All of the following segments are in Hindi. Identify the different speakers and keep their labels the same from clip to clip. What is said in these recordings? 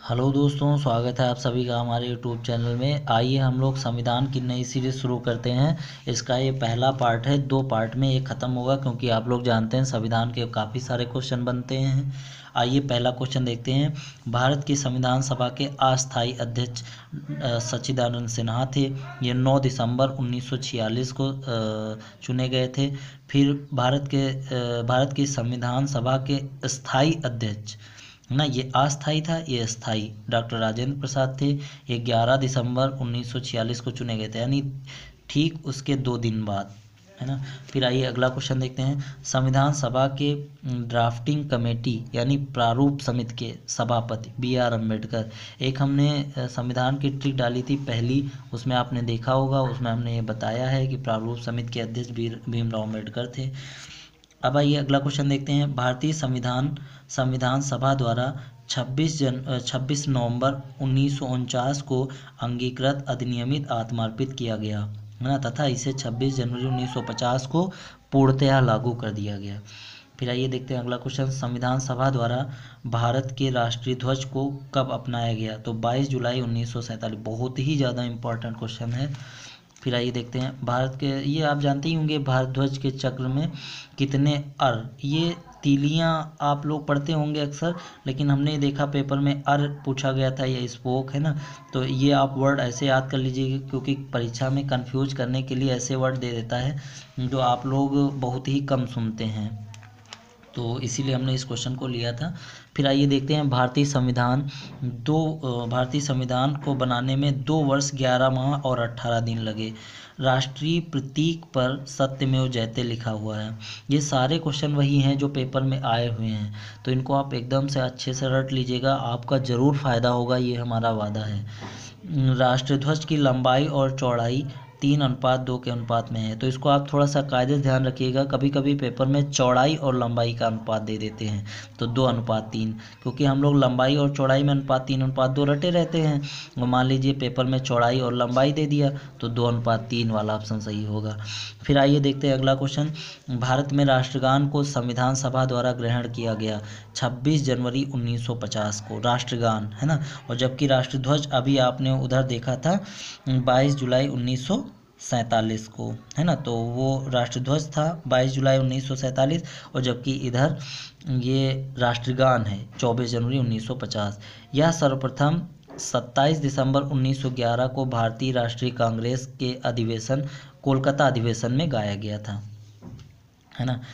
Speaker 1: हेलो दोस्तों, स्वागत है आप सभी का हमारे यूट्यूब चैनल में। आइए हम लोग संविधान की नई सीरीज़ शुरू करते हैं। इसका ये पहला पार्ट है, 2 पार्ट में ये ख़त्म होगा क्योंकि आप लोग जानते हैं संविधान के काफ़ी सारे क्वेश्चन बनते हैं। आइए पहला क्वेश्चन देखते हैं। भारत की संविधान सभा के अस्थायी अध्यक्ष सच्चिदानंद सिन्हा थे। ये 9 दिसंबर 1946 को चुने गए थे। फिर भारत की संविधान सभा के स्थायी अध्यक्ष ना, ये अस्थाई था, ये स्थाई डॉक्टर राजेंद्र प्रसाद थे। ये 11 दिसंबर 1946 को चुने गए थे, यानी ठीक उसके 2 दिन बाद, है ना। फिर आइए अगला क्वेश्चन देखते हैं। संविधान सभा के ड्राफ्टिंग कमेटी यानी प्रारूप समिति के सभापति B.R. अम्बेडकर। एक हमने संविधान की ट्रिक डाली थी पहली, उसमें आपने देखा होगा, उसमें हमने ये बताया है कि प्रारूप समिति के अध्यक्ष भीमराव अम्बेडकर थे। अब आइए अगला क्वेश्चन देखते हैं। भारतीय संविधान सभा द्वारा 26 नवंबर 1949 को अंगीकृत अधिनियमित आत्मार्पित किया गया, है ना, तथा इसे 26 जनवरी 1950 को पूर्णतः लागू कर दिया गया। फिर आइए देखते हैं अगला क्वेश्चन। संविधान सभा द्वारा भारत के राष्ट्रीय ध्वज को कब अपनाया गया? तो 22 जुलाई 1947। बहुत ही ज़्यादा इम्पोर्टेंट क्वेश्चन है। फिर आइए देखते हैं। भारत के, ये आप जानते ही होंगे, भारत ध्वज के चक्र में कितने ये तीलियां आप लोग पढ़ते होंगे अक्सर, लेकिन हमने देखा पेपर में पूछा गया था, ये स्पोक है ना। तो ये आप वर्ड ऐसे याद कर लीजिए क्योंकि परीक्षा में कंफ्यूज करने के लिए ऐसे वर्ड दे देता है जो आप लोग बहुत ही कम सुनते हैं, तो इसीलिए हमने इस क्वेश्चन को लिया था। फिर आइए देखते हैं। भारतीय संविधान को बनाने में 2 वर्ष 11 माह और 18 दिन लगे। राष्ट्रीय प्रतीक पर सत्यमेव जयते लिखा हुआ है। ये सारे क्वेश्चन वही हैं जो पेपर में आए हुए हैं, तो इनको आप एकदम से अच्छे से रट लीजिएगा, आपका ज़रूर फ़ायदा होगा, ये हमारा वादा है। राष्ट्रध्वज की लंबाई और चौड़ाई 3:2 के अनुपात में है, तो इसको आप थोड़ा सा कायदे से ध्यान रखिएगा। कभी कभी पेपर में चौड़ाई और लंबाई का अनुपात दे देते हैं, तो 2:3, क्योंकि हम लोग लंबाई और चौड़ाई में अनुपात 3:2 रटे रहते हैं। और मान लीजिए पेपर में चौड़ाई और लंबाई दे दिया तो 2:3 वाला ऑप्शन सही होगा। फिर आइए देखते हैं अगला क्वेश्चन। भारत में राष्ट्रगान को संविधान सभा द्वारा ग्रहण किया गया 26 जनवरी 1950 को, राष्ट्रगान, है ना। और जबकि राष्ट्रध्वज अभी आपने उधर देखा था 22 जुलाई 1947 को, है ना, तो वो राष्ट्रध्वज था 22 जुलाई 1947, और जबकि इधर ये राष्ट्रगान है 24 जनवरी 1950। यह सर्वप्रथम 27 दिसंबर 1911 को भारतीय राष्ट्रीय कांग्रेस के कोलकाता अधिवेशन में गाया गया था, है ना।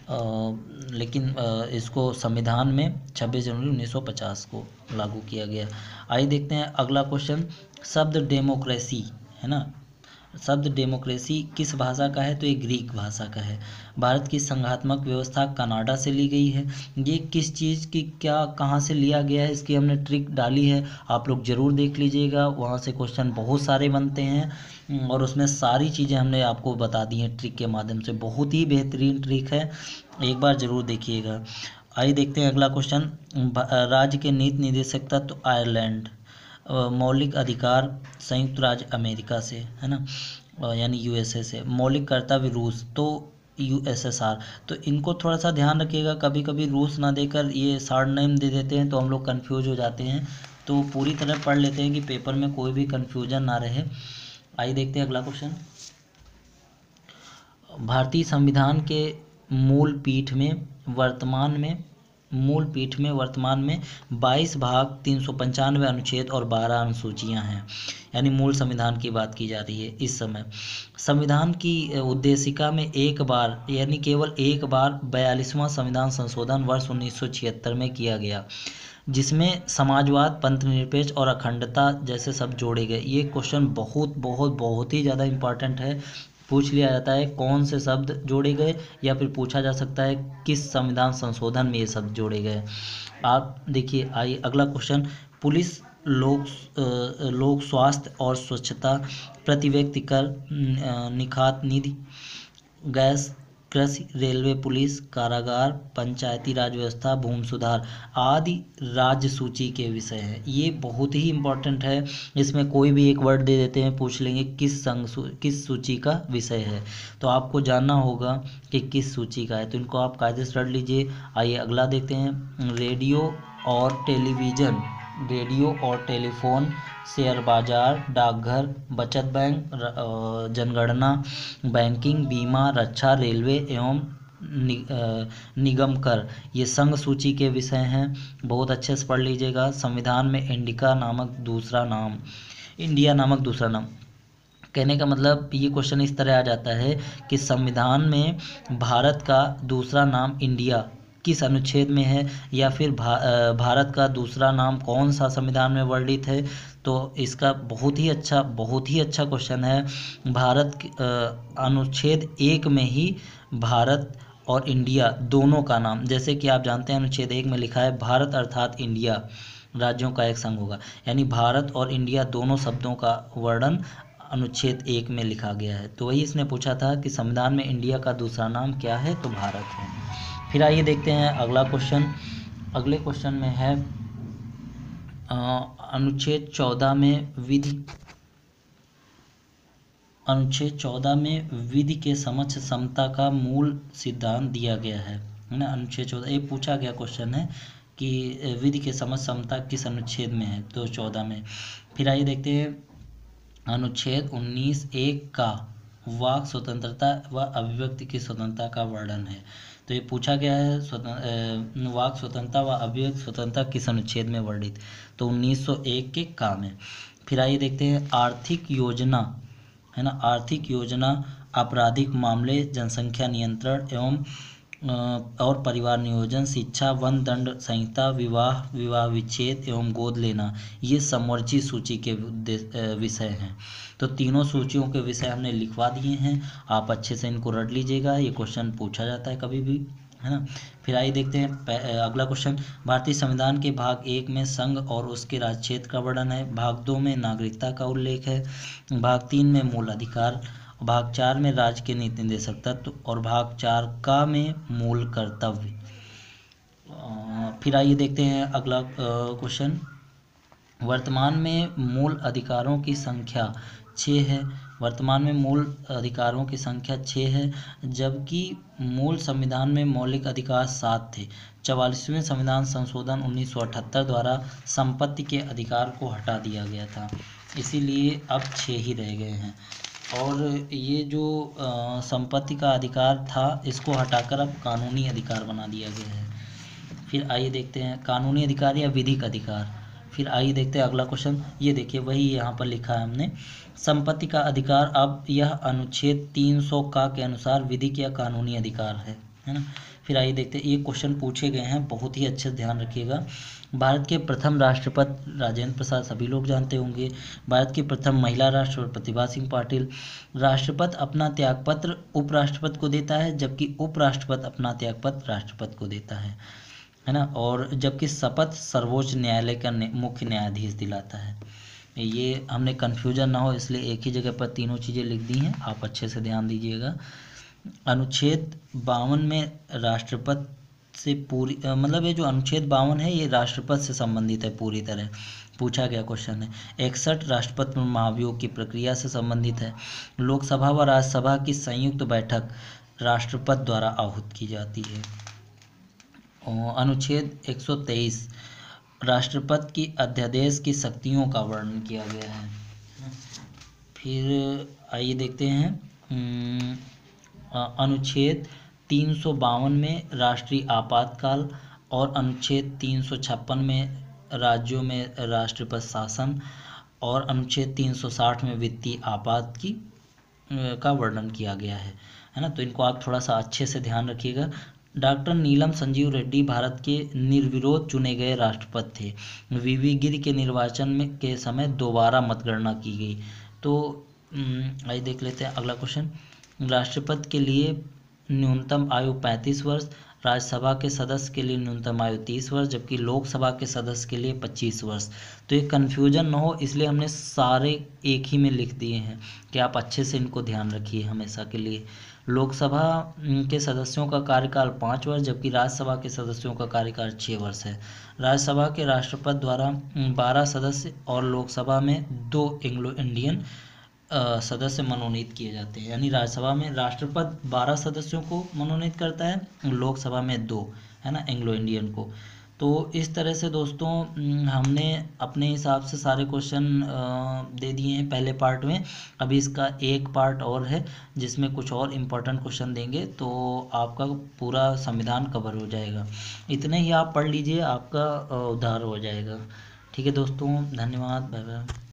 Speaker 1: लेकिन इसको संविधान में 26 जनवरी 1950 को लागू किया गया। आइए देखते हैं अगला क्वेश्चन। शब्द डेमोक्रेसी, है ना, शब्द डेमोक्रेसी किस भाषा का है? तो ये ग्रीक भाषा का है। भारत की संघात्मक व्यवस्था कनाडा से ली गई है। ये किस चीज़ की कहाँ से लिया गया है, इसकी हमने ट्रिक डाली है, आप लोग ज़रूर देख लीजिएगा, वहाँ से क्वेश्चन बहुत सारे बनते हैं और उसमें सारी चीज़ें हमने आपको बता दी हैं ट्रिक के माध्यम से। बहुत ही बेहतरीन ट्रिक है, एक बार ज़रूर देखिएगा। आइए देखते हैं अगला क्वेश्चन। राज्य के नीति निदेशक तत्व आयरलैंड, मौलिक अधिकार संयुक्त राज्य अमेरिका से, है ना, यानी USA से। मौलिक कर्तव्य रूस, तो USSR। तो इनको थोड़ा सा ध्यान रखिएगा, कभी कभी रूस ना देकर ये शॉर्ट नेम दे देते हैं तो हम लोग कंफ्यूज हो जाते हैं, तो पूरी तरह पढ़ लेते हैं कि पेपर में कोई भी कंफ्यूजन ना रहे। आइए देखते हैं अगला क्वेश्चन। भारतीय संविधान के मूल पीठ में वर्तमान में 22 भाग, 395 अनुच्छेद और 12 अनुसूचियां हैं, यानी मूल संविधान की बात की जा रही है इस समय। संविधान की उद्देशिका में केवल एक बार 42वां संविधान संशोधन वर्ष 1976 में किया गया, जिसमें समाजवाद, पंथनिरपेक्ष और अखंडता जैसे शब्द जोड़े गए। ये क्वेश्चन बहुत बहुत बहुत ही ज़्यादा इम्पॉर्टेंट है, पूछ लिया जाता है कौन से शब्द जोड़े गए, या फिर पूछा जा सकता है किस संविधान संशोधन में ये शब्द जोड़े गए। आप देखिए, आइए अगला क्वेश्चन। पुलिस, लोक स्वास्थ्य और स्वच्छता, प्रति व्यक्ति कर, निखात निधि, गैस, कृषि, रेलवे, पुलिस, कारागार, पंचायती राज व्यवस्था, भूमि सुधार आदि राज्य सूची के विषय हैं। ये बहुत ही इम्पोर्टेंट है, इसमें कोई भी एक वर्ड दे देते हैं, पूछ लेंगे किस सूची का विषय है, तो आपको जानना होगा कि किस सूची का है, तो इनको आप कायदे से रट लीजिए। आइए अगला देखते हैं। रेडियो और टेलीविज़न रेडियो और टेलीफोन, शेयर बाजार, डाकघर, बचत बैंक, जनगणना, बैंकिंग, बीमा, रक्षा, रेलवे एवं निगम कर, ये संघ सूची के विषय हैं। बहुत अच्छे से पढ़ लीजिएगा। संविधान में इंडिया नामक दूसरा नाम। कहने का मतलब ये क्वेश्चन इस तरह आ जाता है कि संविधान में भारत का दूसरा नाम इंडिया किस अनुच्छेद में है, या फिर भारत का दूसरा नाम कौन सा संविधान में वर्णित है। तो इसका बहुत ही अच्छा क्वेश्चन है। अनुच्छेद 1 में ही भारत और इंडिया दोनों का नाम, जैसे कि आप जानते हैं अनुच्छेद 1 में लिखा है भारत अर्थात इंडिया राज्यों का एक संघ होगा, यानी भारत और इंडिया दोनों शब्दों का वर्णन अनुच्छेद 1 में लिखा गया है। तो वही इसने पूछा था कि संविधान में इंडिया का दूसरा नाम क्या है, तो भारत है। फिर आइए देखते हैं अगला क्वेश्चन। अगले क्वेश्चन में है अनुच्छेद 14 में विधि के समक्ष समता का मूल सिद्धांत दिया गया है ना। अनुच्छेद 14 ये पूछा गया क्वेश्चन है कि विधि के समक्ष समता किस अनुच्छेद में है, तो 14 में। फिर आइए देखते हैं अनुच्छेद 19(1) का वाक स्वतंत्रता व अभिव्यक्ति की स्वतंत्रता का वर्णन है। तो ये पूछा गया है वाक स्वतंत्रता व अभिव्यक्ति स्वतंत्रता किस अनुच्छेद में वर्णित, तो 1901 के का में। फिर आइए देखते हैं आर्थिक योजना है ना। आर्थिक योजना, आपराधिक मामले, जनसंख्या नियंत्रण एवं और परिवार नियोजन, शिक्षा, वन दंड संहिता, विवाह विच्छेद एवं गोद लेना, ये समवर्ची सूची के विषय हैं। तो तीनों सूचियों के विषय हमने लिखवा दिए हैं, आप अच्छे से इनको रट लीजिएगा, ये क्वेश्चन पूछा जाता है कभी भी, है ना। फिर आइए देखते हैं अगला क्वेश्चन। भारतीय संविधान के भाग 1 में संघ और उसके राज्य क्षेत्र का वर्णन है, भाग 2 में नागरिकता का उल्लेख है, भाग 3 में मूल अधिकार, भाग 4 में राज्य के नीति निर्देशक तत्व और भाग 4 का में मूल कर्तव्य। फिर आइए देखते हैं अगला क्वेश्चन। वर्तमान में मूल अधिकारों की संख्या 6 है। वर्तमान में मूल अधिकारों की संख्या 6 है, जबकि मूल संविधान में मौलिक अधिकार 7 थे। 44वें संविधान संशोधन 1978 द्वारा संपत्ति के अधिकार को हटा दिया गया था, इसीलिए अब 6 ही रह गए हैं। और ये जो संपत्ति का अधिकार था, इसको हटाकर अब कानूनी अधिकार बना दिया गया है। फिर आइए देखते हैं कानूनी अधिकार या विधिक अधिकार। फिर आइए देखते हैं अगला क्वेश्चन। ये देखिए वही यहाँ पर लिखा है हमने, संपत्ति का अधिकार अब यह अनुच्छेद 300 का के अनुसार विधिक या कानूनी अधिकार है ना। फिर आइए देखते हैं, ये क्वेश्चन पूछे गए हैं, बहुत ही अच्छे से ध्यान रखिएगा। भारत के प्रथम राष्ट्रपति राजेंद्र प्रसाद, सभी लोग जानते होंगे। भारत की प्रथम महिला राष्ट्रपति प्रतिभा सिंह पाटिल। राष्ट्रपति अपना त्यागपत्र उपराष्ट्रपति को देता है, जबकि उपराष्ट्रपति अपना त्यागपत्र राष्ट्रपति को देता है ना। और जबकि शपथ सर्वोच्च न्यायालय का मुख्य न्यायाधीश दिलाता है। ये हमने कन्फ्यूजन ना हो इसलिए एक ही जगह पर तीनों चीज़ें लिख दी हैं, आप अच्छे से ध्यान दीजिएगा। अनुच्छेद 52 में राष्ट्रपति से पूरी मतलब ये जो अनुच्छेद 52 है ये राष्ट्रपति से संबंधित है पूरी तरह, पूछा गया क्वेश्चन है। 61 राष्ट्रपति महाभियोग की प्रक्रिया से संबंधित है। लोकसभा व राज्यसभा की संयुक्त बैठक राष्ट्रपति द्वारा आहूत की जाती है। अनुच्छेद 123 राष्ट्रपति की अध्यादेश की शक्तियों का वर्णन किया गया है। फिर आइए देखते हैं अनुच्छेद 352 में राष्ट्रीय आपातकाल और अनुच्छेद 356 में राज्यों में राष्ट्रपति शासन और अनुच्छेद 360 में वित्तीय आपात का वर्णन किया गया है ना। तो इनको आप थोड़ा सा अच्छे से ध्यान रखिएगा। डॉक्टर नीलम संजीव रेड्डी भारत के निर्विरोध चुने गए राष्ट्रपति थे। वीवी गिरि के निर्वाचन में के समय दोबारा मतगणना की गई। तो आइए देख लेते हैं अगला क्वेश्चन। राष्ट्रपति के लिए न्यूनतम आयु 35 वर्ष, राज्यसभा के सदस्य के लिए न्यूनतम आयु 30 वर्ष, जबकि लोकसभा के सदस्य के लिए 25 वर्ष। तो ये कन्फ्यूजन ना हो इसलिए हमने सारे एक ही में लिख दिए हैं कि आप अच्छे से इनको ध्यान रखिए हमेशा के लिए। लोकसभा के सदस्यों का कार्यकाल 5 वर्ष, जबकि राज्यसभा के सदस्यों का कार्यकाल 6 वर्ष है। राज्यसभा के राष्ट्रपति द्वारा 12 सदस्य और लोकसभा में 2 एंग्लो इंडियन सदस्य मनोनीत किए जाते हैं। यानी राज्यसभा में राष्ट्रपति 12 सदस्यों को मनोनीत करता है, लोकसभा में 2, है ना, एंग्लो इंडियन को। तो इस तरह से दोस्तों हमने अपने हिसाब से सारे क्वेश्चन दे दिए हैं पहले पार्ट में। अभी इसका एक पार्ट और है जिसमें कुछ और इम्पोर्टेंट क्वेश्चन देंगे, तो आपका पूरा संविधान कवर हो जाएगा। इतने ही आप पढ़ लीजिए, आपका उद्धार हो जाएगा। ठीक है दोस्तों, धन्यवाद, बाय बाय।